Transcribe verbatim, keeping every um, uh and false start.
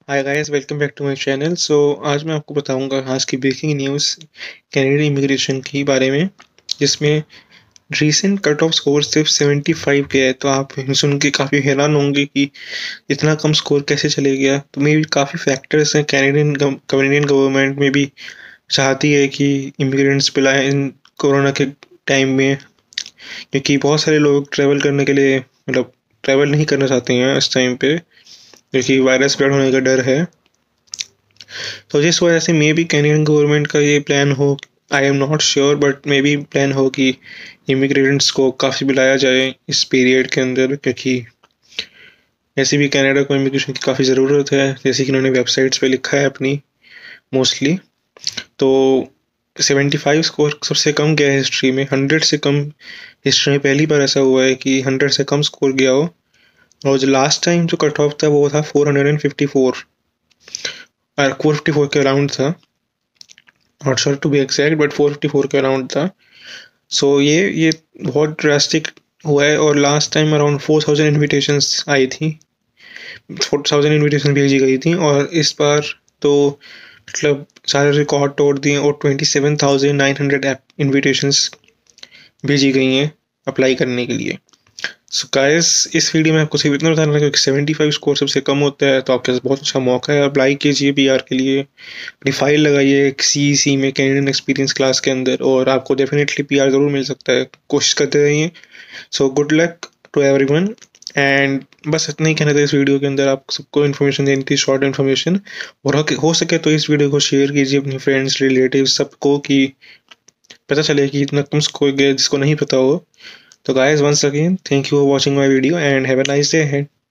Hi guys, welcome back to my channel. So आज मैं आपको बताऊंगा आज की ब्रेकिंग न्यूज़ कैनेडियन इमिग्रेशन के बारे में, जिसमें रीसेंट कट ऑफ स्कोर सिर्फ पचहत्तर के है। तो आप सुन के काफ़ी हैरान होंगे कि इतना कम स्कोर कैसे चले गया। तो मे भी काफ़ी फैक्टर्स हैं। कैनेडियन कैनेडियन गवर्नमेंट में भी चाहती है कि इमिग्रेंट्स बुलाएं इन कोरोना के टाइम में, क्योंकि बहुत सारे लोग ट्रैवल करने के लिए मतलब ट्रैवल नहीं करना चाहते हैं इस टाइम पे, क्योंकि वायरस स्प्रेड होने का डर है। तो जिस वजह से मे बी कैनेडियन गवर्नमेंट का ये प्लान हो, I am not sure, but maybe plan हो कि इमिग्रेंट्स को काफ़ी बुलाया जाए इस पीरियड के अंदर, क्योंकि ऐसे भी कनाडा को इमिग्रेशन की काफ़ी ज़रूरत है, जैसे कि उन्होंने वेबसाइट्स पे लिखा है अपनी मोस्टली। तो पचहत्तर स्कोर सबसे कम गया है हिस्ट्री में, सौ से कम हिस्ट्री में पहली बार ऐसा हुआ है कि सौ से कम स्कोर गया हो। और जो लास्ट टाइम जो कट ऑफ था वो था चार सौ चौवन, और चार सौ चौवन के अराउंड था, not sure to be exact, but चार सौ चौवन के अराउंड था। सो so, ये ये बहुत ड्रास्टिक हुआ है। और last time around four thousand invitations आई थी, फोर थाउजेंड इन्विटेशन भेजी गई थी, और इस बार तो मतलब सारे रिकॉर्ड तोड़ दिए और twenty seven thousand nine hundred invitations भेजी गई हैं अप्लाई करने के लिए। सो गाइस, इस वीडियो में आपको सिर्फ इतना बताना था, क्योंकि पचहत्तर स्कोर सबसे कम होता है, तो आपके पास बहुत अच्छा मौका है। अप्लाई कीजिए पीआर के लिए, अपनी फाइल लगाइए सीईसी में, कैनेडियन एक्सपीरियंस क्लास के अंदर, और आपको डेफिनेटली पीआर ज़रूर मिल सकता है। कोशिश करते रहिए। So good luck to everyone. And बस इतना ही कहना था इस वीडियो के अंदर। आप सबको इन्फॉर्मेशन देनी थी, शॉर्ट इन्फॉर्मेशन, और हो हो सके तो इस वीडियो को शेयर कीजिए अपने फ्रेंड्स, रिलेटिव सबको, कि पता चले कि इतना कम स्कोर गया जिसको नहीं पता हो। So guys, once again, thank you for watching my video and have a nice day ahead.